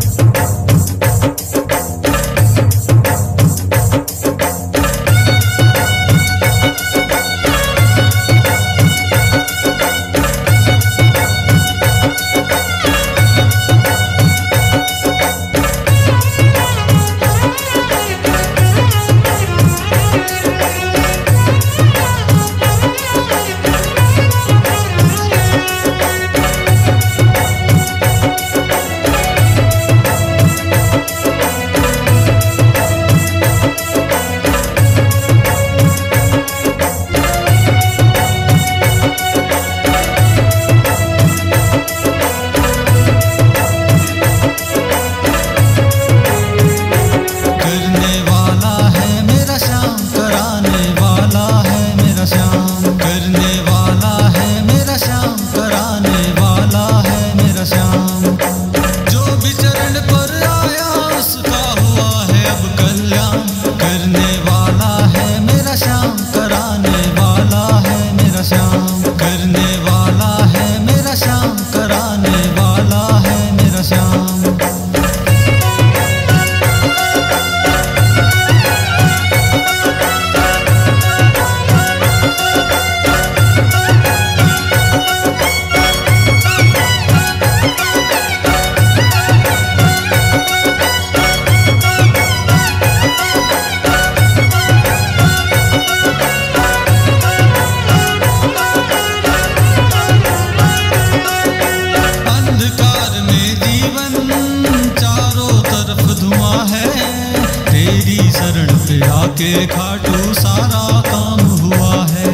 के खाटू सारा काम हुआ है।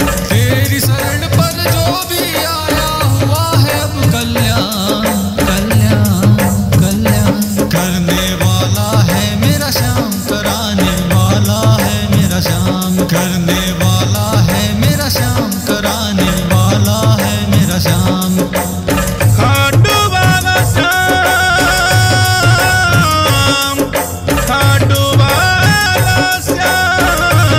तेरी शरण पर जो भी आया हुआ है अब कल्याण कल्याण कल्याण करने वाला है मेरा श्याम, कराने वाला है मेरा श्याम, करने वाला है मेरा श्याम, कराने वाला है मेरा श्याम। खाटू वाला श्याम, खाटू वाला श्याम।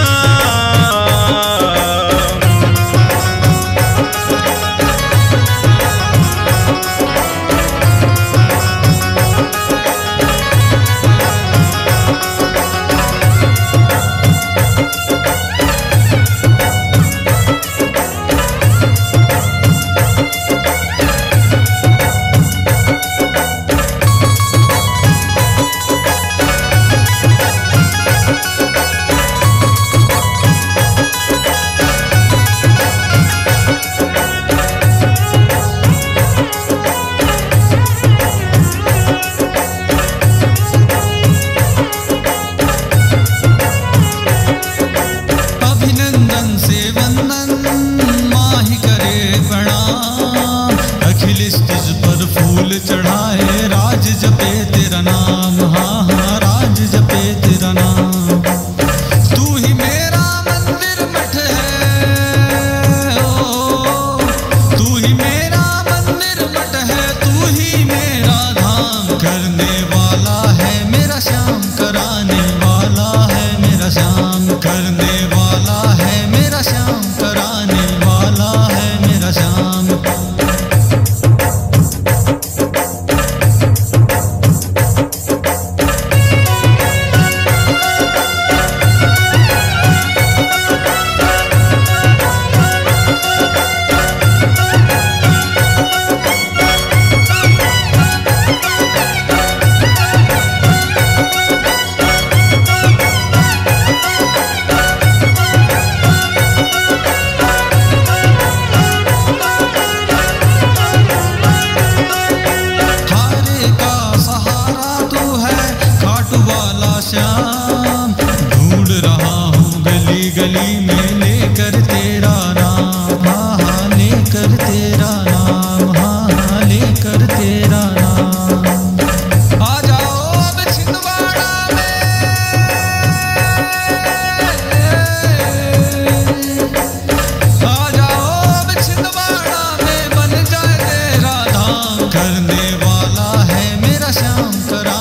चढ़ाए राज जपे तेरा नाम, हाँ हाँ राज जपे तेरा नाम। तू ही मेरा मंदिर मठ है, ओ तू ही मेरा मंदिर मठ है, तू ही मेरा धाम। करने वाला है मेरा श्याम, कराने वाला है मेरा श्याम, करने वाला है मेरा श्याम, कराने वाला है मेरा श्याम। श्याम ढूंढ रहा हूँ गली गली में लेकर तेरा नाम, हाँ हाँ लेकर तेरा नाम, हाँ हाँ लेकर तेरा नाम। आ जाओ अब छिंदवाड़ा में, आ जाओ अब छिंदवाड़ा में, बन जाए तेरा धाम। करने वाला है मेरा श्याम, करा